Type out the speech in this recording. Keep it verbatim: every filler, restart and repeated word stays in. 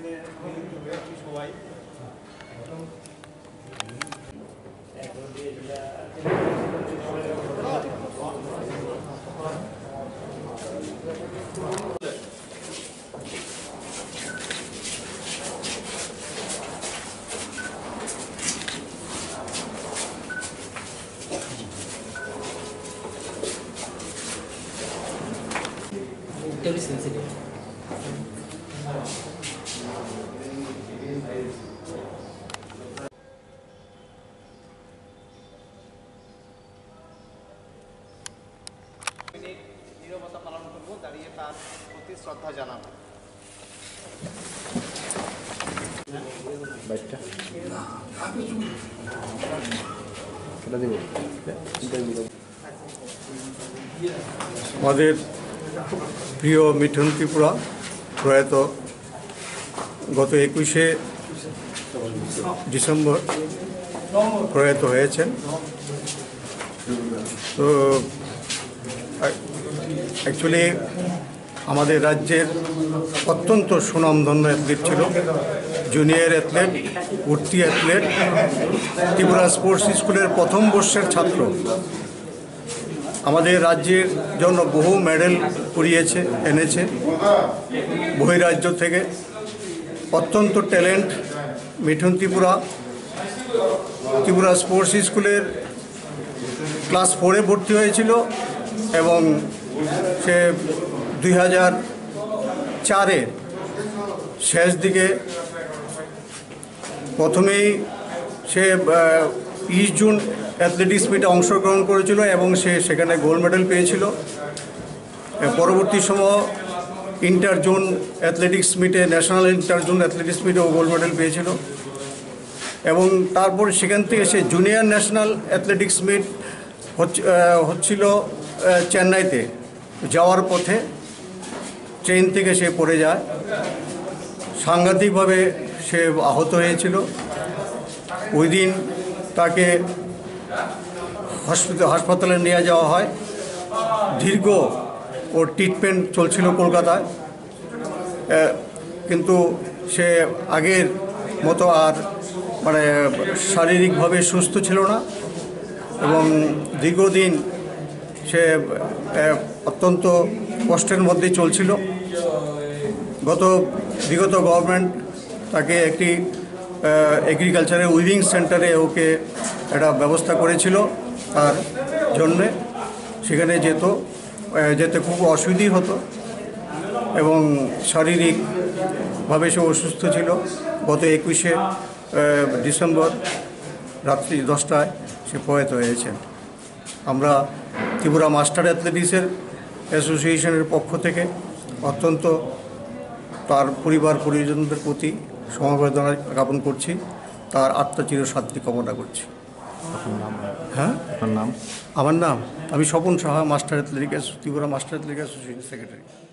সবাই Very sensitive. নীরবতা পালন করব, দাঁড়িয়ে তার প্রতি শ্রদ্ধা জানাবো। আমাদের প্রিয় মিঠুন ত্রিপুরা প্রয়াত গত একুশে ডিসেম্বর প্রয়াত হয়েছেন। তো অ্যাকচুয়ালি আমাদের রাজ্যের অত্যন্ত সুনামধন্য অ্যাথলিট ছিল, জুনিয়র অ্যাথলেট, উঠতি অ্যাথলেট, ত্রিপুরা স্পোর্টস স্কুলের প্রথম বর্ষের ছাত্র। আমাদের রাজ্যের জন্য বহু মেডেল কুড়িয়েছে এনেছে বহিরাজ্য থেকে। অত্যন্ত ট্যালেন্ট মিঠুন ত্রিপুরা। ত্রিপুরা স্পোর্টস স্কুলের ক্লাস ফোরে ভর্তি হয়েছিল এবং সে দুই হাজার চারের শেষ দিকে প্রথমেই সে বিশ জুন অ্যাথলেটিক্স মিটে অংশগ্রহণ করেছিল এবং সে সেখানে গোল্ড মেডেল পেয়েছিল। পরবর্তী সময় ইন্টার জোন অ্যাথলেটিক্স মিটে, ন্যাশনাল ইন্টার জোন অ্যাথলেটিক্স মিটেও গোল্ড মেডেল পেয়েছিল এবং তারপর সেখান থেকে সে জুনিয়র ন্যাশনাল অ্যাথলেটিক্স মিট হচ্ছিল চেন্নাইতে। যাওয়ার পথে ট্রেন থেকে সে পড়ে যায়, সাংঘাতিকভাবে সে আহত হয়েছিল। ওই দিন তাকে হসপিটাল হাসপাতালে নিয়ে যাওয়া হয়। দীর্ঘ ওর ট্রিটমেন্ট চলছিল কলকাতায়, কিন্তু সে আগের মতো আর মানে শারীরিকভাবে সুস্থ ছিল না এবং দীর্ঘদিন সে অত্যন্ত কষ্টের মধ্যে চলছিল। গত বিগত গভর্নমেন্ট তাকে একটি এগ্রিকালচারের উইভিং সেন্টারে ওকে একটা ব্যবস্থা করেছিল তার জন্যে। সেখানে যেত যেতে খুব অসুবিধা হতো এবং শারীরিকভাবে সে অসুস্থ ছিল। গত একুশে ডিসেম্বর রাত্রি দশটায় সে প্রয়াত হয়েছেন। আমরা ত্রিপুরা মাস্টার অ্যাথলেটিক্সের অ্যাসোসিয়েশনের পক্ষ থেকে অত্যন্ত তার পরিবার পরিজনদের প্রতি সমবেদনা জ্ঞাপন করছি, তার আত্মচির শান্তি কামনা করছি। হ্যাঁ, নাম? আমার নাম আমি Swapan Saha, master athletics Tripura master athletics association secretary.